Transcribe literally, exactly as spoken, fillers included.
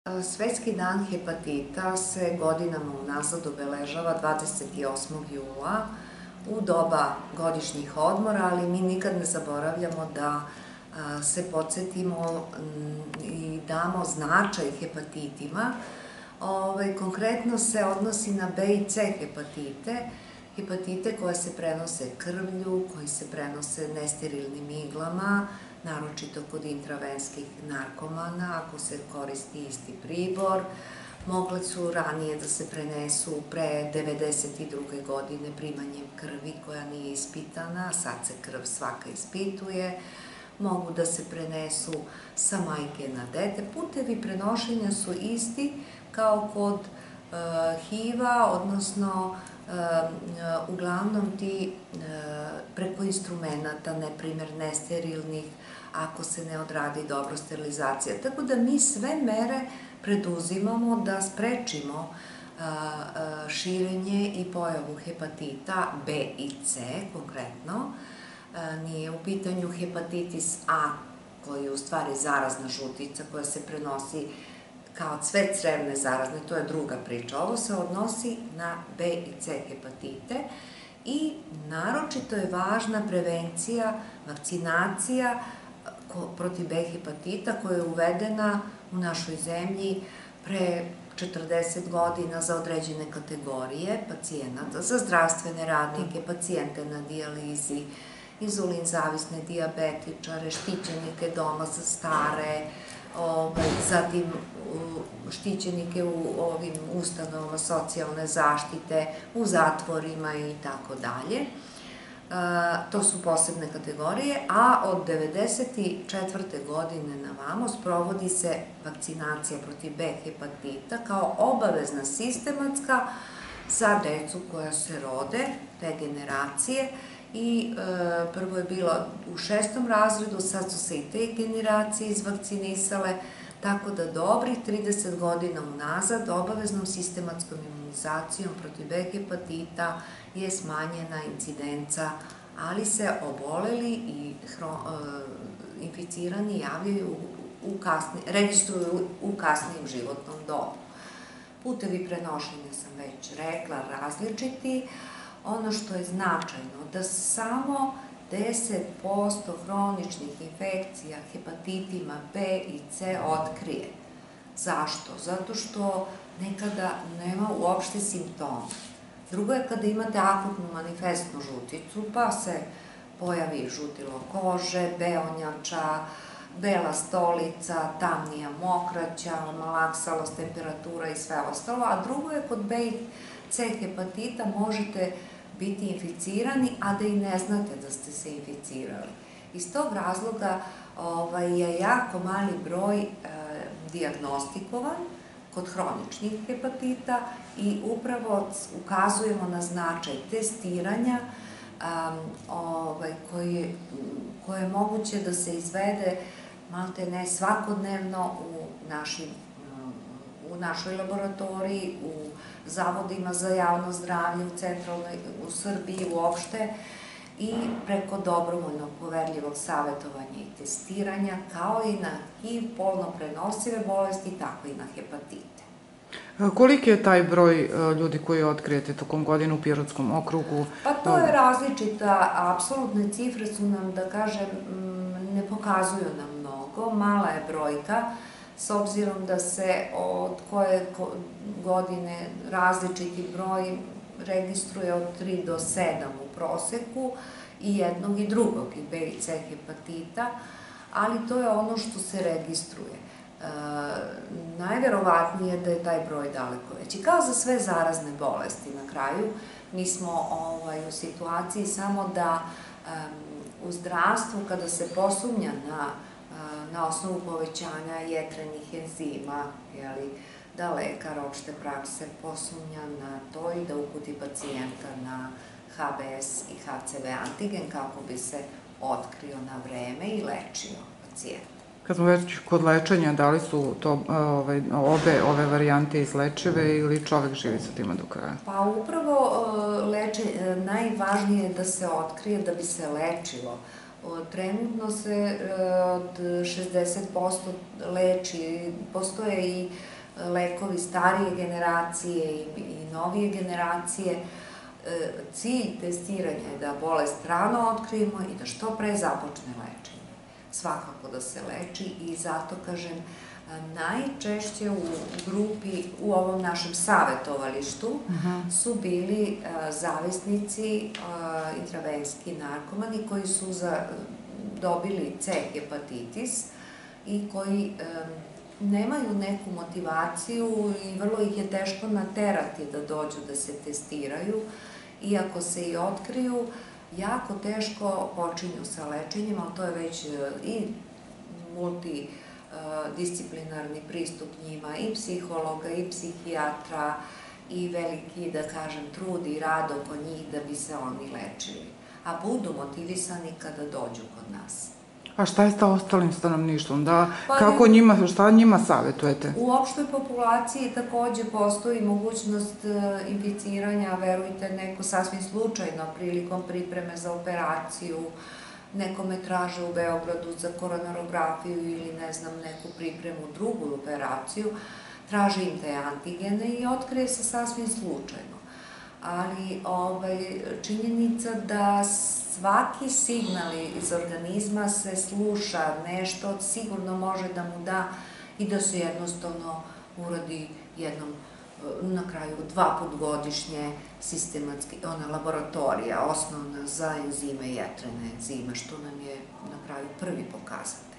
Svetski dan hepatita se godinama unazad obeležava dvadeset osmog jula u doba godišnjih odmora, ali mi nikad ne zaboravljamo da se podsjetimo i damo značaj hepatitima. Konkretno se odnosi na B i C hepatite, hepatite koje se prenose krvlju, koji se prenose nesterilnim iglama, naročito kod intravenskih narkomana, ako se koristi isti pribor. Mogle su ranije da se prenesu pre devedeset druge godine primanjem krvi koja nije ispitana, a sad se krv svaka ispituje. Mogu da se prenesu sa majke na dete. Putevi prenošenja su isti kao kod H I V-a, odnosno uglavnom ti preko instrumenta, ne primjer nesterilnih, ako se ne odradi dobro sterilizacija. Tako da mi sve mere preduzimamo da sprečimo širenje i pojavu hepatita B i C konkretno. Nije u pitanju hepatitis A, koji je u stvari zarazna žutica koja se prenosi kao cvet crevne zarazne, to je druga priča. Ovo se odnosi na B i C hepatite i naročito je važna prevencija, vakcinacija protiv B hepatita koja je uvedena u našoj zemlji pre četrdeset godina za određene kategorije pacijenata, za zdravstvene radnike, pacijente na dijalizi, inzulin zavisne dijabetičare, štićenike doma za stare, zatim štićenike u ovim ustanovama socijalne zaštite, u zatvorima i tako dalje. To su posebne kategorije, a od devedeset četvrte godine na vamo sprovodi se vakcinacija protiv B hepatita kao obavezna sistematska za decu koja se rode, te generacije, i prvo je bilo u šestom razredu, sad su se i te generacije izvakcinisale, tako da dobrih trideset godina unazad obaveznom sistematskom imunizacijom protiv B hepatita je smanjena incidenca, ali se oboleli i inficirani javljaju, registruju u kasnijem životnom dobu. Putevi prenošenja sam već rekla, različiti. Ono što je značajno, da samo deset posto hroničnih infekcija hepatitima B i C otkrije. Zašto? Zato što nekada nema uopšte simptoma. Drugo je kada imate akutnu manifestnu žuticu, pa se pojavi žutilo kože, beonjača, bela stolica, tamnija mokraća, malaksalost, temperatura i sve ostalo, a drugo je kod B i C hepatita možete biti inficirani, a da i ne znate da ste se inficirali. Iz tog razloga je jako mali broj dijagnostikovan kod hroničnih hepatita i upravo ukazujemo na značaj testiranja koje je moguće da se izvede malte ne svakodnevno u našoj laboratoriji, u zavodima za javno zdravlje u centralnoj, u Srbiji uopšte i preko dobrovoljnog poverljivog savjetovanja i testiranja, kao i na H I V, polno prenosive bolesti, tako i na hepatite. Koliki je taj broj ljudi koji otkrijete tokom godine u Pirotskom okrugu? Pa to je različita, apsolutne cifre su nam, da kažem, ne pokazuju nam mnogo, mala je brojka, s obzirom da se od koje godine različiti broj registruje od tri do sedam u proseku i jednog i drugog, i B i C hepatita, ali to je ono što se registruje. Najverovatnije da je taj broj daleko veći. Kao za sve zarazne bolesti na kraju, mi smo u situaciji samo da u zdravstvu, kada se posumnja na na osnovu povećanja jetrenih enzima, da lekar opšte prakse posumnja na to i da uputi pacijenta na H B S i H C V antigen kako bi se otkrio na vreme i lečio pacijenta. Kad smo već kod lečenja, da li su obe ove varijante izlečive ili čovek živi sa tima do kraja? Pa upravo najvažnije je da se otkrije da bi se lečilo. Trenutno se od šezdeset posto leči, postoje i lekovi starije generacije i novije generacije. Cilj testiranja je da bolest rano otkrijemo i da što pre započne lečenje. Svakako da se leči i zato, kažem, najčešće u grupi, u ovom našem savetovalištu, su bili zavisnici, intravenski narkomani koji su dobili C hepatitis i koji nemaju neku motivaciju i vrlo ih je teško naterati da dođu da se testiraju. Iako se i otkriju, jako teško počinju sa lečenjem, ali to je već i multidisciplinarni pristup njima, i psihologa, i psihijatra, i veliki, da kažem, trud i rad oko njih da bi se oni lečili. A budu motivisani kada dođu kod nas. A šta je sa ostalim stanovništvom? Kako njima, šta njima savjetujete? U opštoj populaciji takođe postoji mogućnost inficiranja, verujte, neko sasvim slučajno prilikom pripreme za operaciju, nekome traže u Beogradu za koronarografiju ili ne znam neku pripremu, drugu operaciju, traže im te antigene i otkrije se sasvim slučajno. Ali činjenica da svaki signal iz organizma se sluša, nešto sigurno može da mu da i da se jednostavno uradi jednom, na kraju dva put godišnje sistematski, ona laboratorija osnovna za enzime i jetrene enzime, što nam je na kraju prvi pokazano.